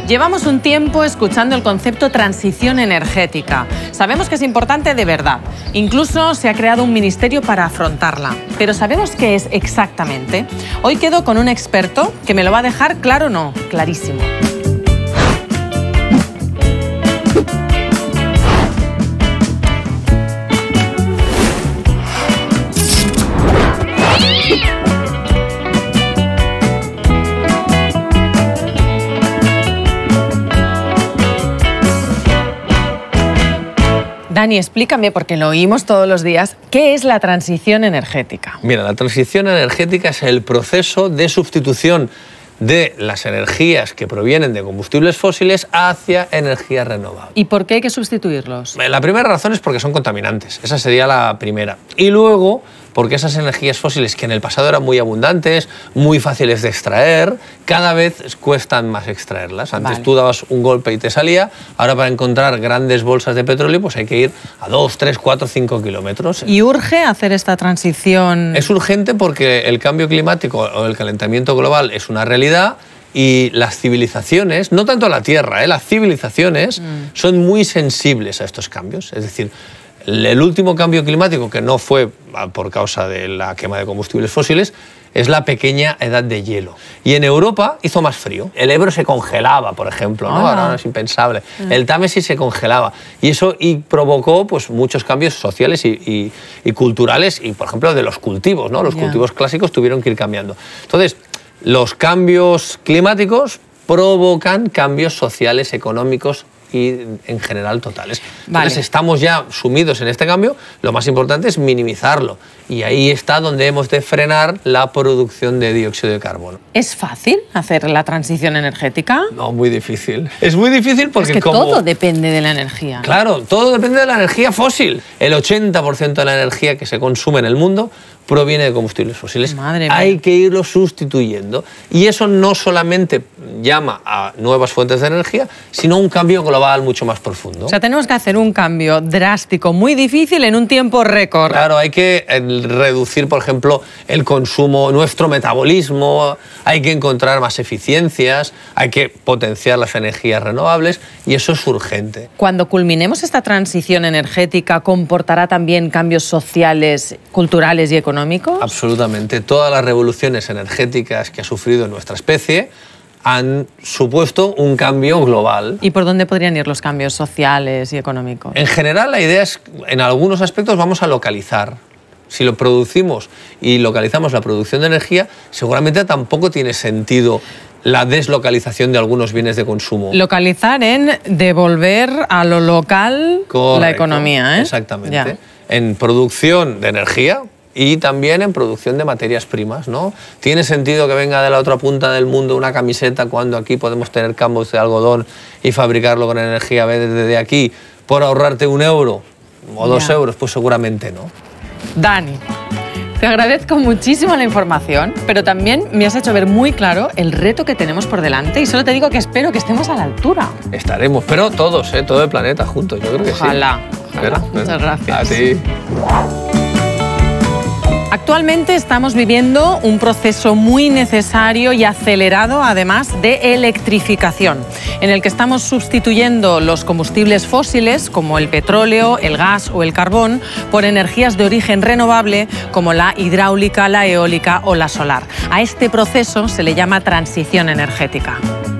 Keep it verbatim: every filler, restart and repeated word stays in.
Llevamos un tiempo escuchando el concepto transición energética. Sabemos que es importante de verdad. Incluso se ha creado un ministerio para afrontarla. Pero ¿sabemos qué es exactamente? Hoy quedo con un experto que me lo va a dejar claro o no, clarísimo. Dani, explícame, porque lo oímos todos los días, ¿qué es la transición energética? Mira, la transición energética es el proceso de sustitución de las energías que provienen de combustibles fósiles hacia energías renovables. ¿Y por qué hay que sustituirlos? La primera razón es porque son contaminantes, esa sería la primera. Y luego, porque esas energías fósiles, que en el pasado eran muy abundantes, muy fáciles de extraer, cada vez cuestan más extraerlas. Antes vale. tú dabas un golpe y te salía, ahora para encontrar grandes bolsas de petróleo pues hay que ir a dos, tres, cuatro, cinco kilómetros. ¿Y urge hacer esta transición? Es urgente porque el cambio climático o el calentamiento global es una realidad y las civilizaciones, no tanto la Tierra, ¿eh? las civilizaciones mm. son muy sensibles a estos cambios. Es decir, el último cambio climático, que no fue por causa de la quema de combustibles fósiles, es la pequeña edad de hielo. Y en Europa hizo más frío. El Ebro se congelaba, por ejemplo, ¿no? Ah. Ahora es impensable. Mm. El Támesis se congelaba. Y eso y provocó pues, muchos cambios sociales y, y, y culturales, y por ejemplo de los cultivos, ¿no? Los yeah. cultivos clásicos tuvieron que ir cambiando. Entonces, los cambios climáticos provocan cambios sociales, económicos y en general totales. Vale. Entonces estamos ya sumidos en este cambio, lo más importante es minimizarlo y ahí está donde hemos de frenar la producción de dióxido de carbono. ¿Es fácil hacer la transición energética? No, muy difícil. Es muy difícil porque es que como... todo depende de la energía. Claro, todo depende de la energía fósil. El ochenta por ciento de la energía que se consume en el mundo proviene de combustibles fósiles. Madre mía. Hay que irlo sustituyendo. Y eso no solamente llama a nuevas fuentes de energía, sino a un cambio global mucho más profundo. O sea, tenemos que hacer un cambio drástico, muy difícil, en un tiempo récord. Claro, hay que reducir, por ejemplo, el consumo, nuestro metabolismo, hay que encontrar más eficiencias, hay que potenciar las energías renovables y eso es urgente. Cuando culminemos esta transición energética, ¿comportará también cambios sociales, culturales y económicos? Absolutamente. Todas las revoluciones energéticas que ha sufrido nuestra especie han supuesto un cambio global. ¿Y por dónde podrían ir los cambios sociales y económicos? En general, la idea es, en algunos aspectos, vamos a localizar. Si lo producimos y localizamos la producción de energía, seguramente tampoco tiene sentido la deslocalización de algunos bienes de consumo. Localizar en devolver a lo local Correcto, la economía, ¿eh? Exactamente. Ya. En producción de energía y también en producción de materias primas, ¿no? ¿Tiene sentido que venga de la otra punta del mundo una camiseta cuando aquí podemos tener campos de algodón y fabricarlo con energía verde desde aquí por ahorrarte un euro o dos Ya. euros? Pues seguramente no. Dani, te agradezco muchísimo la información, pero también me has hecho ver muy claro el reto que tenemos por delante y solo te digo que espero que estemos a la altura. Estaremos, pero todos, ¿eh? Todo el planeta juntos, yo creo que Ojalá. sí. Ojalá. Espera, Muchas espera. gracias. A ti. Actualmente estamos viviendo un proceso muy necesario y acelerado, además, de electrificación, en el que estamos sustituyendo los combustibles fósiles, como el petróleo, el gas o el carbón, por energías de origen renovable, como la hidráulica, la eólica o la solar. A este proceso se le llama transición energética.